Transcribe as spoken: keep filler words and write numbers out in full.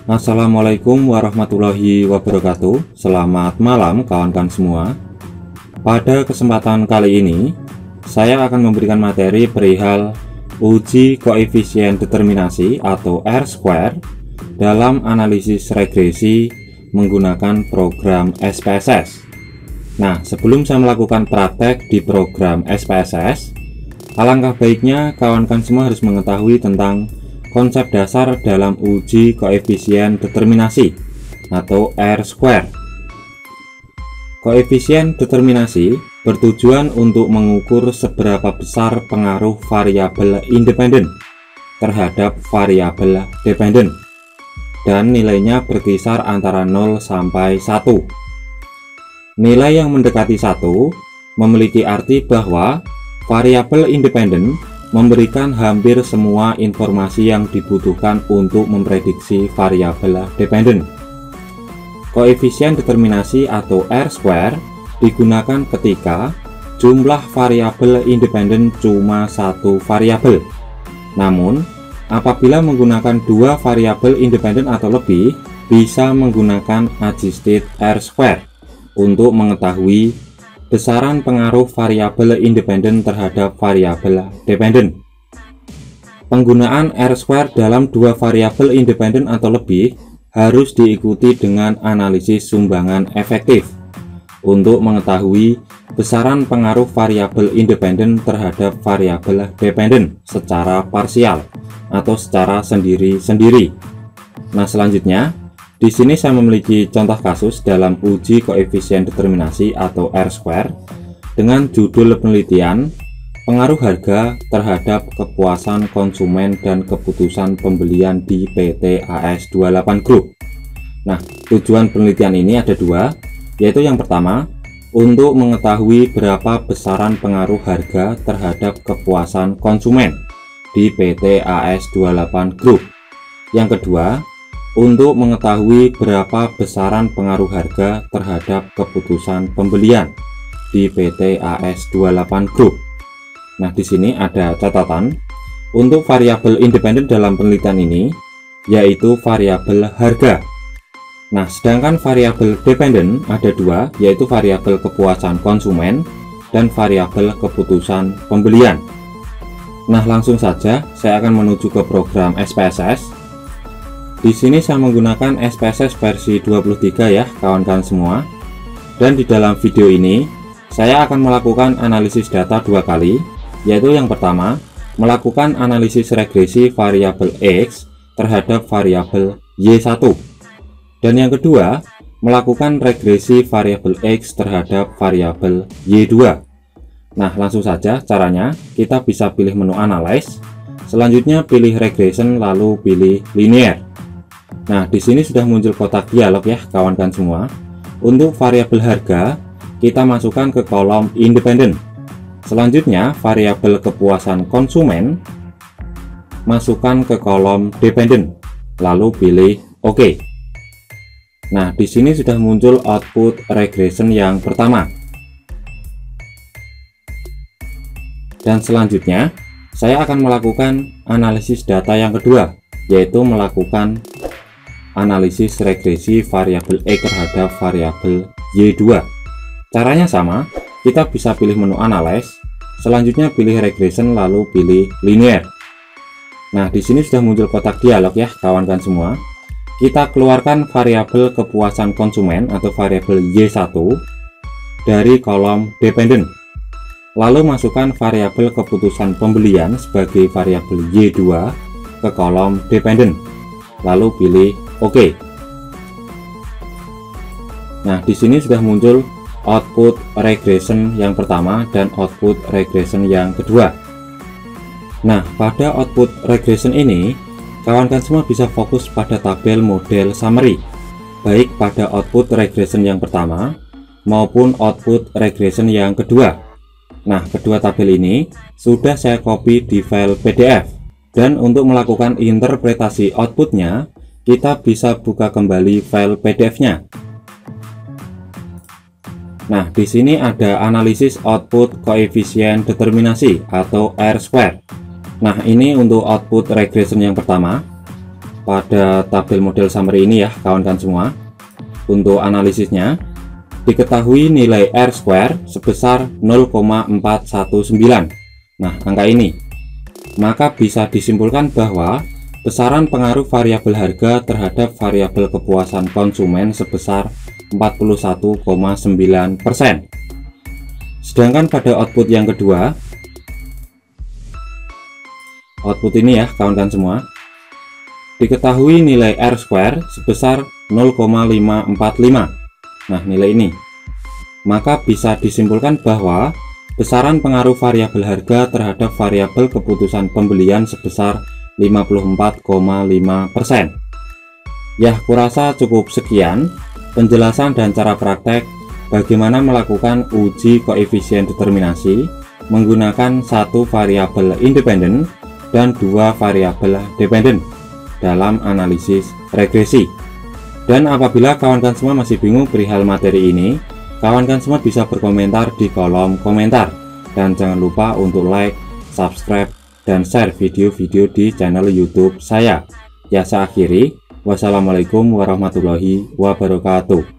Assalamualaikum warahmatullahi wabarakatuh. Selamat malam kawan-kawan semua. Pada kesempatan kali ini saya akan memberikan materi perihal uji koefisien determinasi atau R square dalam analisis regresi menggunakan program S P S S. Nah, sebelum saya melakukan praktek di program S P S S, alangkah baiknya kawan-kawan semua harus mengetahui tentang konsep dasar dalam uji koefisien determinasi atau R square. Koefisien determinasi bertujuan untuk mengukur seberapa besar pengaruh variabel independen terhadap variabel dependen, dan nilainya berkisar antara nol sampai satu. Nilai yang mendekati satu memiliki arti bahwa variabel independen memberikan hampir semua informasi yang dibutuhkan untuk memprediksi variabel dependen. Koefisien determinasi atau R square digunakan ketika jumlah variabel independen cuma satu variabel. Namun, apabila menggunakan dua variabel independen atau lebih, bisa menggunakan adjusted R square untuk mengetahui besaran pengaruh variabel independen terhadap variabel dependen. Penggunaan R square dalam dua variabel independen atau lebih harus diikuti dengan analisis sumbangan efektif untuk mengetahui besaran pengaruh variabel independen terhadap variabel dependen secara parsial atau secara sendiri-sendiri. Nah, selanjutnya di sini saya memiliki contoh kasus dalam uji koefisien determinasi atau R square dengan judul penelitian pengaruh harga terhadap kepuasan konsumen dan keputusan pembelian di P T A S dua puluh delapan Group. Nah, tujuan penelitian ini ada dua, yaitu yang pertama untuk mengetahui berapa besaran pengaruh harga terhadap kepuasan konsumen di P T A S dua puluh delapan Group. Yang kedua, untuk mengetahui berapa besaran pengaruh harga terhadap keputusan pembelian di P T A S dua puluh delapan Group. Nah, di sini ada catatan untuk variabel independen dalam penelitian ini, yaitu variabel harga. Nah, sedangkan variabel dependen ada dua, yaitu variabel kepuasan konsumen dan variabel keputusan pembelian. Nah, langsung saja saya akan menuju ke program S P S S. Di sini saya menggunakan S P S S versi dua puluh tiga ya kawan-kawan semua. Dan di dalam video ini saya akan melakukan analisis data dua kali, yaitu yang pertama melakukan analisis regresi variabel X terhadap variabel Y satu, dan yang kedua melakukan regresi variabel X terhadap variabel Y dua. Nah, langsung saja caranya. Kita bisa pilih menu analyze, selanjutnya pilih regression, lalu pilih linear. Nah, di sini sudah muncul kotak dialog ya kawan-kawan semua. Untuk variabel harga kita masukkan ke kolom independen. Selanjutnya variabel kepuasan konsumen masukkan ke kolom dependen, lalu pilih OK. Nah, di sini sudah muncul output regression yang pertama. Dan selanjutnya saya akan melakukan analisis data yang kedua, yaitu melakukan analisis regresi variabel X terhadap variabel Y dua. Caranya sama, kita bisa pilih menu analyze, selanjutnya pilih regression, lalu pilih linear. Nah, di sini sudah muncul kotak dialog ya kawan-kawan semua. Kita keluarkan variabel kepuasan konsumen atau variabel Y satu dari kolom dependen, lalu masukkan variabel keputusan pembelian sebagai variabel Y dua ke kolom dependen, lalu pilih OK. Nah, di sini sudah muncul output regression yang pertama dan output regression yang kedua. Nah, pada output regression ini kawan-kawan semua bisa fokus pada tabel model summary, baik pada output regression yang pertama maupun output regression yang kedua. Nah, kedua tabel ini sudah saya copy di file P D F, dan untuk melakukan interpretasi outputnya kita bisa buka kembali file P D F-nya. Nah, di sini ada analisis output koefisien determinasi atau R square. Nah, ini untuk output regression yang pertama. pada tabel model summary ini ya kawan-kawan semua. Untuk analisisnya, diketahui nilai R square sebesar nol koma empat satu sembilan. Nah, angka ini. Maka bisa disimpulkan bahwa besaran pengaruh variabel harga terhadap variabel kepuasan konsumen sebesar empat puluh satu koma sembilan persen. Sedangkan pada output yang kedua, output ini ya kawan-kawan semua, diketahui nilai R square sebesar nol koma lima empat lima. Nah, nilai ini. Maka bisa disimpulkan bahwa besaran pengaruh variabel harga terhadap variabel keputusan pembelian sebesar lima puluh empat koma lima persen. Ya, kurasa cukup sekian penjelasan dan cara praktek bagaimana melakukan uji koefisien determinasi menggunakan satu variabel independen dan dua variabel dependen dalam analisis regresi. Dan apabila kawan-kawan semua masih bingung perihal materi ini, kawan-kawan semua bisa berkomentar di kolom komentar. Dan jangan lupa untuk like, subscribe, dan share video-video di channel YouTube saya. Ya, saya akhiri. Wassalamualaikum warahmatullahi wabarakatuh.